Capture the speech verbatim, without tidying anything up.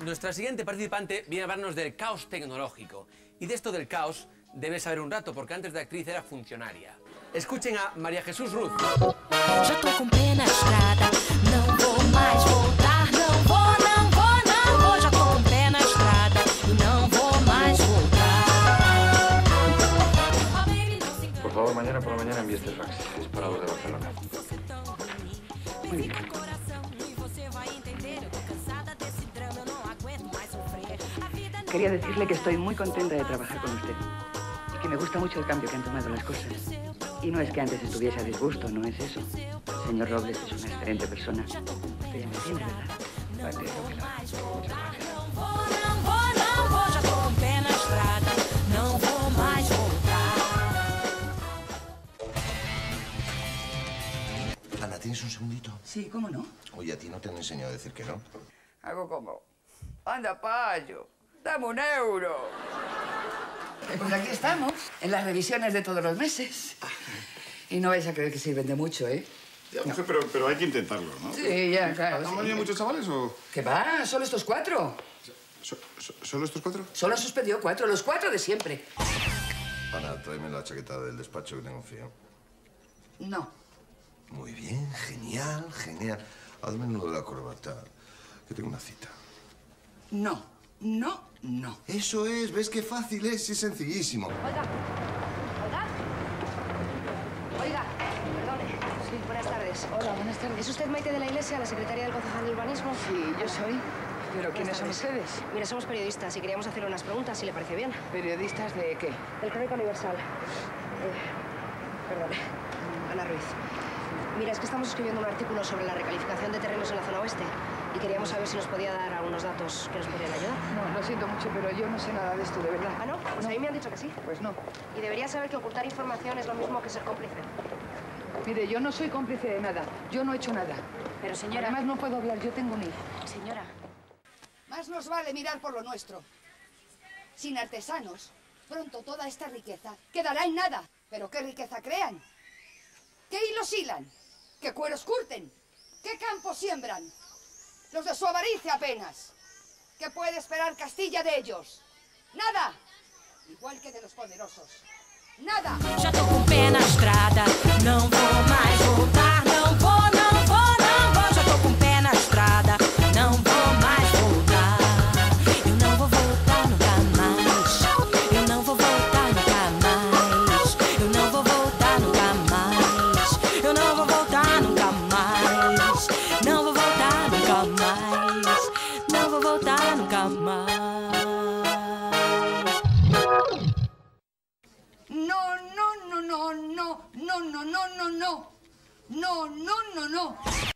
Nuestra siguiente participante viene a hablarnos del caos tecnológico. Y de esto del caos debe saber un rato, porque antes de actriz era funcionaria. Escuchen a María Jesús Ruz. Já tô com pé na estrada, não vou mais voltar, não vou, não vou, não vou. Já tô com pé na estrada e não vou mais voltar. Por favor, mañana por la mañana envíe este fax. Es para los de Barcelona. Muy bien. Quería decirle que estoy muy contenta de trabajar con usted y que me gusta mucho el cambio que han tomado las cosas. Y no es que antes estuviese a disgusto, no es eso. El señor Robles es una excelente persona. Usted ya me entiende, ¿verdad? Vale, lo que la... Muchas gracias. Ana, ¿tienes un segundito? Sí, ¿cómo no? Oye, ¿a ti no te han enseñado a decir que no? Hago como... Anda, payo, dame un euro. Pues aquí estamos, en las revisiones de todos los meses. Y no vais a creer que sirven de mucho, ¿eh? Ya, mujer, pero, pero hay que intentarlo, ¿no? Sí, ya, claro. ¿Han Sí. venido muchos chavales o...? ¿Qué va? ¿Solo estos cuatro? So- so- ¿Solo estos cuatro? Solo ha suspendido cuatro, los cuatro de siempre. Ana, tráeme la chaqueta del despacho que tengo frío. No. Muy bien, genial, genial. Hazme lo de la corbata, que tengo una cita. No, no, no. Eso es, ¿ves qué fácil es? Es sencillísimo. Oiga, oiga, oiga, perdone. Sí, buenas tardes. Hola, buenas tardes. ¿Es usted Maite de la Iglesia, la secretaria del concejal de urbanismo? Sí, yo soy. ¿Pero quiénes son Buenas tardes. ustedes? Mire, somos periodistas y queríamos hacerle unas preguntas, si le parece bien. ¿Periodistas de qué? Del Crónica Universal. Eh, perdone. Ana Ruiz. Mira, es que estamos escribiendo un artículo sobre la recalificación de terrenos en la zona oeste y queríamos saber si nos podía dar algunos datos que nos podrían ayudar. No, lo siento mucho, pero yo no sé nada de esto, de verdad. ¿Ah, no? Pues a mí me han dicho que sí. Pues no. Y debería saber que ocultar información es lo mismo que ser cómplice. Mire, yo no soy cómplice de nada. Yo no he hecho nada. Pero, señora... Además, no puedo hablar. Yo tengo un hijo. Señora... Más nos vale mirar por lo nuestro. Sin artesanos, pronto toda esta riqueza quedará en nada. ¿Pero qué riqueza crean? ¿Qué hilos hilan? ¿Qué cueros curten? ¿Qué campos siembran? Los de su avaricia apenas. ¿Qué puede esperar Castilla de ellos? ¡Nada! Igual que de los poderosos. ¡Nada! Já tô com pé na estrada, não vou mais voltar, não vou, não vou, não vou. Já tô com pé na estrada, não vou mais voltar. Eu não vou voltar nunca mais. Eu não vou voltar nunca mais. Eu não vou voltar nunca mais. Eu não vou voltar nunca mais. Não vou voltar nunca mais. Não vou voltar nunca mais. No, no, no, no, no, no, no, no, no, no. No, no, no, no.